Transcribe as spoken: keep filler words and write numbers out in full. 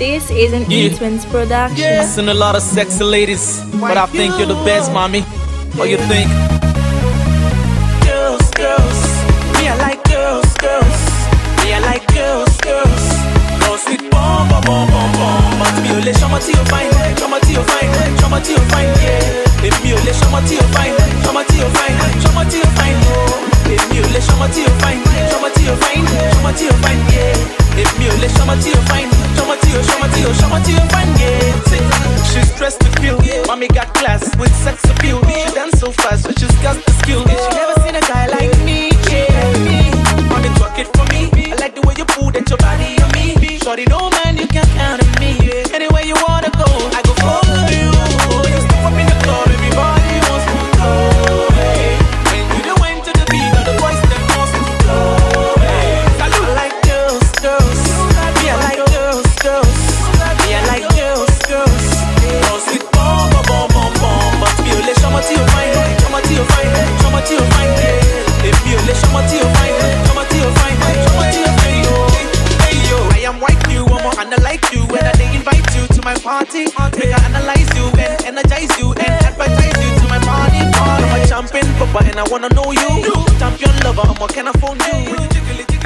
This is an Yeah. E-Twins production. Yeah. Seen a lot of sexy ladies, but I think you're the best, mommy. What you think? Girls, girls, me I like girls, girls, me I like girls, girls. Girls with bomb, bomb, bomb, bomb, bomb. But me only show my teeth fine, show my teeth fine, show my teeth fine, yeah. If me only show my teeth fine, show my teeth fine, show my teeth fine, oh. If me only show my teeth fine, show my teeth fine, show my teeth fine, yeah. If me only show my teeth fine, show my teeth, show my teeth, show my teeth fine, yeah. She's dressed to kill, mommy got class with sex appeal. She dance so fast, so she's got the skill. She never seen a guy like me, yeah. Mommy twerk it for me. I like the way you pull that your body on me. Shorty, don't mind, you can count on me. Anywhere you wanna go, I go follow you. You step up in the club, everybody wants to go. Hey. When you the went to the beat, all the boys them wants to go. Hey. I like girls, girls. Me I like girls, girls. Me I like girls, girls. Girls with bomb, bomb, bomb, bomb. But me only show my teeth fine, show my teeth fine, show my teeth fine, yeah. If me only show my teeth fine, show my teeth fine, show my teeth fine, yo. Hey yo, I am white you, I'm more analyze you. When I they invite you to my party, make I analyze you and energize you and advertise you to my party. I'm a champion, papa, and I wanna know you. Champion lover, I'm what can I phone you?